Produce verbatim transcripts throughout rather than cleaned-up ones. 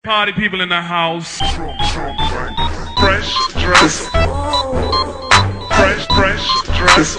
Party people in the house. Fresh dress. Fresh, fresh dress.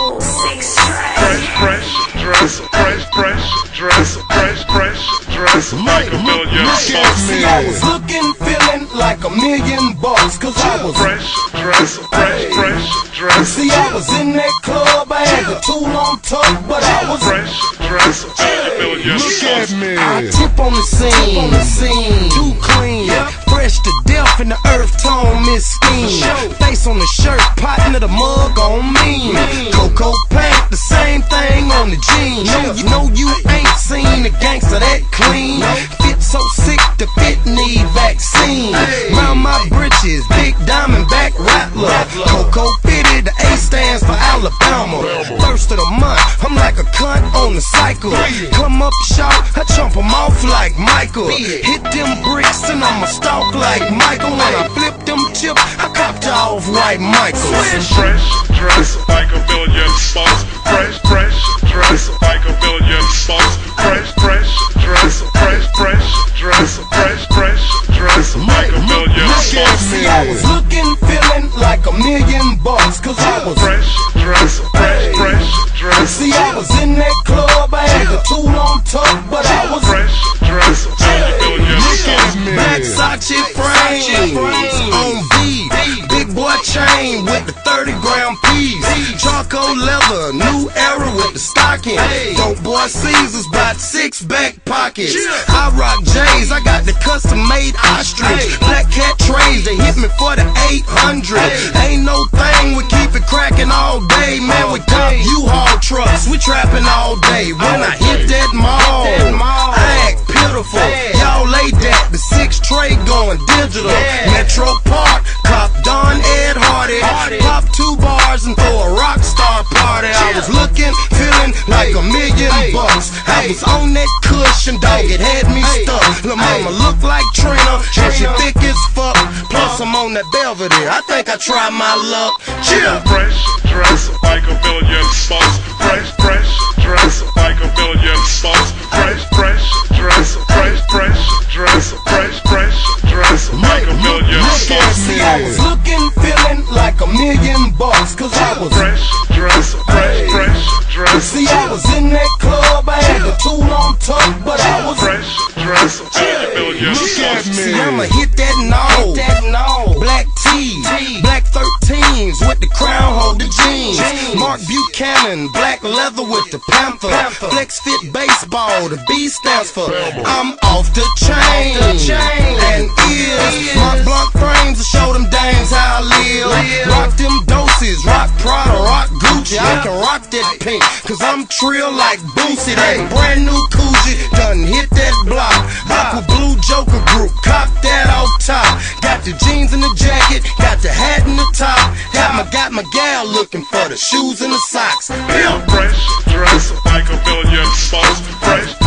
Fresh, fresh dress. Fresh, fresh dress. Fresh, fresh dress. Like a million bucks. See, I was looking, feeling like a million bucks. Cause I was fresh dress. Fresh, fresh dress. See, I was in that club. I had the tool on top, but I was fresh dress. Like a million bucks. I tip on the scene, on the scene, too clean, yep. Fresh to death in the earth tone, Miss Scheme. Face on the shirt, potting of the mug on me. Cocoa paint, the same thing on the jeans. No, you know you ain't seen a gangster that clean. Fit so sick, the fit need vaccine. Round my britches, big diamond back rattler. Cocoa fitted, the A stands for Alabama. First of the month, I'm like a cunt on the cycle. Come up short, I chomp them off like Michael. Hit them bricks and I'ma stalk like Michael. When I flip them chips, I copped off white Michael. Fresh dress like a million bucks. Fresh, fresh dress like a million bucks. Fresh, fresh dress. Fresh, fresh dress. Fresh, fresh dress like a million bucks. See, I was looking, feeling like a million bucks. Cause I was fresh dress. Fresh, fresh dress. See, I was in that club. I had the tool on top, but I was fresh dress like a million bucks. Back Sachi frames on V, big boy chain with the thirty gram piece. Charcoal leather, new era with the stocking. Dope boy Caesars, about six back pockets. I rock J's, I got the custom made ostrich. Black cat trays, they hit me for the eight hundred. Ain't no thing, we keep it cracking all day. Man, we cop U-Haul trucks, we trapping all day. When I hit that mall, I act pitiful. Y'all lay that, the six tray going digital. Metro Park, cop Don Ed Hardy. Pop two bars and throw a rock star party. I was looking, feeling like a million bucks. I was on that cushion, dog, it had me stuck. Lil' mama look like Trina, and she thick as fuck. Plus I'm on that Belvedere, I think I tried my luck. Chill. Fresh dress like a million bucks. Fresh, fresh dress like a million bucks. Fresh, fresh dress. Fresh, fresh dress. Fresh, fresh dress like a million bucks. See, I was looking, feeling like a million bucks. Cause I was fresh dress. Fresh, fresh dress. See, I was in that club. I had the tool on top, but I was fresh dress like a million bucks. See, I'ma hit that no, black tees, black thirteens with the crown hold the jeans. Mark Buchanan, black leather with the Panther. Flex fit baseball, the B stands for I'm off the chain. And ears, Mark Blanc frames to show them dames how I live. Rock them doses, rock Prada, rock Gucci. I can rock that pink, cause I'm trill like Boosie. That brand new Coogee done hit that block. Aqua Blue Joker group, cop that off top. Got the jeans and the jacket, got the hat and the top. Got my, got my gal looking for the shoes and the socks. Fresh dress like a million bucks. Fresh